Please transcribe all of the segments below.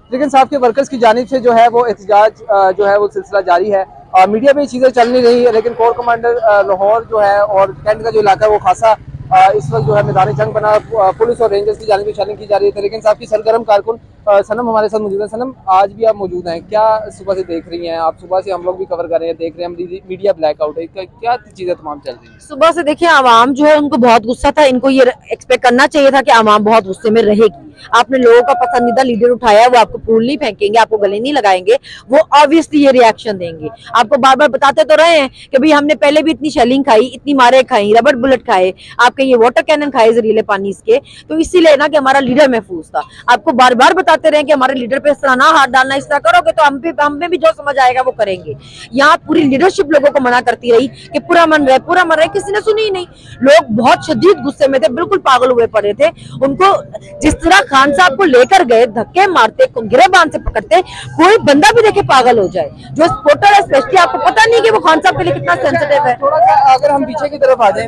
लेकिन साहब के वर्कर्स की जानिब से जो है वो एहतजाज जो है वो सिलसिला जारी है। मीडिया में ये चीज़ें चल नहीं रही है, लेकिन कोर कमांडर लाहौर जो है और कैंट का जो इलाका है वो खासा इस वक्त जो है मैदान जंग बना। पुलिस और रेंजर्स की जानिब से शेलिंग की जा रही है। लेकिन साहब की सरगर्म कारकुन सनम हमारे साथ मौजूद है। सनम, आज भी आप मौजूद हैं, क्या सुबह से देख रही हैं आप? सुबह से हम लोग भी कवर कर रहे हैं, देख रहे हैं मीडिया ब्लैकआउट है, क्या चीजें तमाम चल रही हैं? सुबह से देखिए, आवाम जो है उनको बहुत गुस्सा था। इनको ये एक्सपेक्ट करना चाहिए था कि आवाम बहुत गुस्से में रहेगी। आपने लोगों का पसंदीदा लीडर उठाया, वो आपको फूल नहीं फेंकेंगे, आपको गले नहीं लगाएंगे, वो ऑब्वियसली ये रिएक्शन देंगे। आपको बार बार बताते तो रहे हैं कि भाई हमने पहले भी इतनी शेलिंग खाई, इतनी मारे खाई, रबड़ बुलेट खाए, आपके ये वाटर कैनन खाए जहरीले पानी इसके, तो इसीलिए ना कि हमारा लीडर महफूज था। आपको बार बार बताते रहे कि हमारे लीडर पे इस तरह ना हाथ डालना, इस तरह करोगे तो हम में भी जो समझ आएगा वो करेंगे। यहाँ पूरी लीडरशिप लोगों को मना करती रही कि पूरा मन रहे, किसी ने सुनी ही नहीं। लोग बहुत शदीद गुस्से में थे, बिल्कुल पागल हुए पड़े थे। उनको जिस तरह खान साहब को लेकर गए, धक्के मारते, गिरेबान से पकड़ते, कोई बंदा भी देखे पागल हो जाए। जो स्पोर्टर है स्पेशली, आपको पता नहीं कि वो खान साहब के लिए कितना सेंसिटिव है। थोड़ा सा अगर हम पीछे की तरफ आ जाए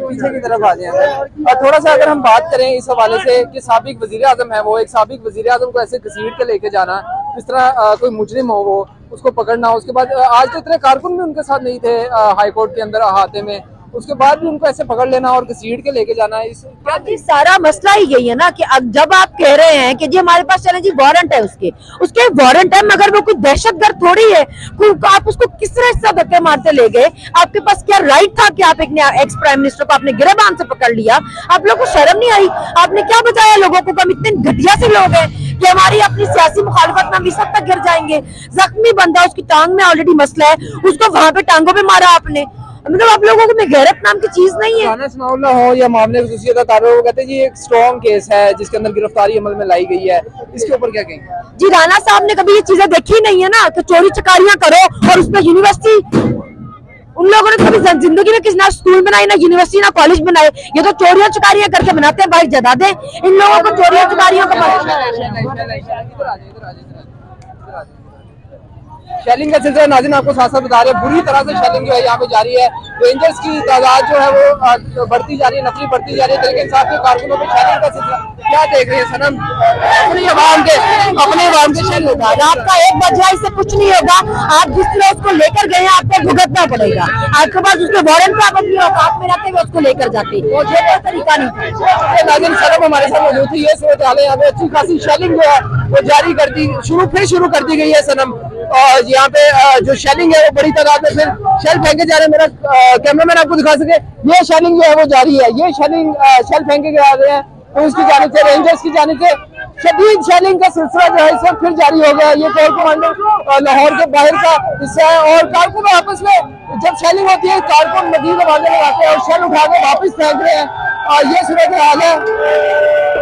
और थोड़ा सा अगर हम बात करें इस हवाले से कि साबिक वजीर आजम है, वो एक साबिक वजीर आजम को ऐसे घसीट के लेके जाना, जिस तरह कोई मुजरिम हो वो उसको पकड़ना, उसके बाद आज तो इतने कारकुन भी उनके साथ नहीं थे हाई कोर्ट के अंदर अहाते में, उसके बाद भी उनको ऐसे पकड़ लेना और घसीट के लेके जाना, इस सारा मसला ही यही है ना कि अब जब आप कह रहे हैं कि जी हमारे पास चले जी वारंट है, उसके वारंट है, मगर वो कोई दहशतगर्द थोड़ी है। आप उसको किस तरह से धक्के मारते ले गए? आपके पास क्या राइट था कि आप एक एक्स प्राइम मिनिस्टर को आपने गिरेबान से पकड़ लिया? आप लोग को शर्म नहीं आई? आपने क्या बचाया लोगों को? हम इतने घटिया से लोग हैं कि हमारी अपनी सियासी मुखालफत में हम इस हद तक गिर जाएंगे। जख्मी बंदा, उसकी टांग में ऑलरेडी मसला है, उसको वहां पे टांगों पे मारा आपने। मतलब आप लोगों को में गैरत नाम की चीज नहीं है। राना सनाउल्लाह हो या मामले खसूसियत तारुफ, वो कहते हैं जी एक स्ट्रॉन्ग केस है जिसके अंदर गिरफ्तारी अमल में लाई गई है, इसके ऊपर क्या कहेंगे? जी राना साहब ने कभी ये चीजें देखी नहीं है ना, तो चोरी चकारियां करो और उसमें यूनिवर्सिटी, उन लोगों ने कभी जिंदगी में किसी ना स्कूल बनाई, ना यूनिवर्सिटी, ना कॉलेज बनाए। ये तो चोरियां चकारियां करके बनाते हैं भाई जदादे। इन लोगों को चोरियां चकारियों का शेलिंग का सिलसिला नाज़रीन आपको साथ साथ बता रहे हैं, बुरी तरह से शेलिंग जो है यहाँ पे जारी है। रेंजर्स की तादाद जो है वो बढ़ती जा रही है, नफरी बढ़ती जा रही है। लेकिन साथ ही कारकुनों पे शेलिंग का सिलसिला क्या देख रहे हैं सनम? अपने आवाम के शेल होगा, आपका एक बजा इससे कुछ नहीं होगा। आप जिस तरह उसको लेकर गए हैं आपको भुगतना पड़ेगा। आपके पास उसके वारंट पे आप अपनी औकात में रहते हुए उसको लेकर जाते, वो कोई तरीका नहीं था। नाज़रीन सनम हमारे साथ मौजूद थी। ये सूरत हाल है, यहाँ पे अच्छी खासी शेलिंग जो है वो जारी शुरू कर दी गई है सनम। और यहाँ पे जो शेलिंग है वो बड़ी तादाद में फिर शेल फेंके जा रहे हैं। मेरा कैमरामैन आपको दिखा सके, ये शेलिंग जो है वो जारी है। ये शेलिंग शेल फेंके जा रहे हैं पुलिस की जानिब से, रेंजर्स की जानिब से शदीद शेलिंग का सिलसिला जो है इस वक्त फिर जारी हो गया। ये कोर कमांडर लाहौर के बाहर का हिस्सा है और कारकुन आपस में जब शेलिंग होती है कारकुन मजीद आवाजें लगाते हैं और शेल उठा के वापस फेंक रहे हैं। ये सूरत हाल है।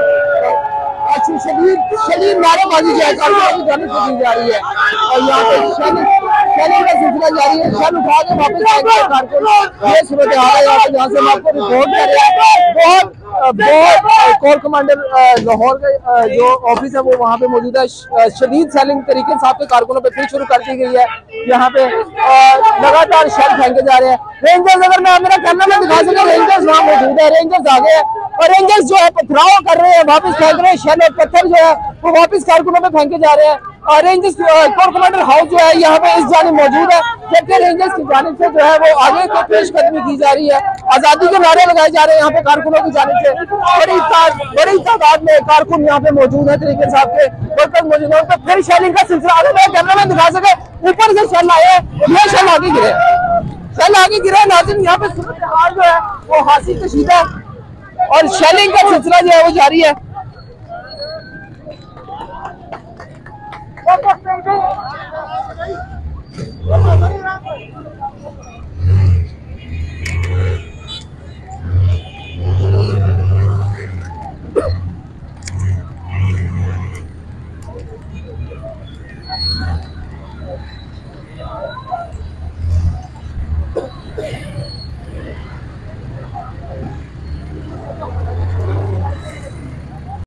शदीद नारेबाजी जो है कारकुनों की जानिब से की जा रही है और यहाँ पे शेलिंग का सिलसिला जारी है। शेल उठा के वापस फेंक रहे हैं कारकुन। ये सूरत हाल है यहाँ पे, जहाँ से हम आपको रिपोर्ट कर रहे हैं। बहुत कोर कमांडर लाहौर का जो ऑफिस है वो वहाँ पे मौजूद है। शदीद शेलिंग तरीके से आपके कारकुनों पे फिर शुरू कर दी गई है। यहाँ पे लगातार शेल फेंके जा रहे हैं। रेंजर्स, अगर मैं मेरा कैमरा में दिखा सके, रेंजर्स वहाँ मौजूद है। रेंजर्स आ गए हैं और रेंजर्स जो है पथराव कर रहे हैं, वापस फेंक रहे हैं शेल और पत्थर जो है वो वापस कारकुनों पे फेंके जा रहे हैं। और रेंजर्स कोर कमांडर हाउस जो है यहाँ पे इस जानिब मौजूद है, जबकि रेंजर्स की जानिब से जो है वो आगे को पेशकदमी की जा रही है। आजादी के नारे लगाए जा रहे हैं यहाँ पे कारकुनों की जानिब से। बड़ी तादाद में कारकुन यहाँ पे मौजूद है, तरीके से आपके वर्कर्स मौजूद है। तो फिर शेलिंग का सिलसिला, अगर मैं कैमरा में दिखा सके, ऊपर से शेल आए, ये शेल आगे गिरे नाज़रीन। यहाँ पे सूरत हाल जो है वो हासिल कशीदा और शेलिंग का सिलसिला जो है वो जारी है।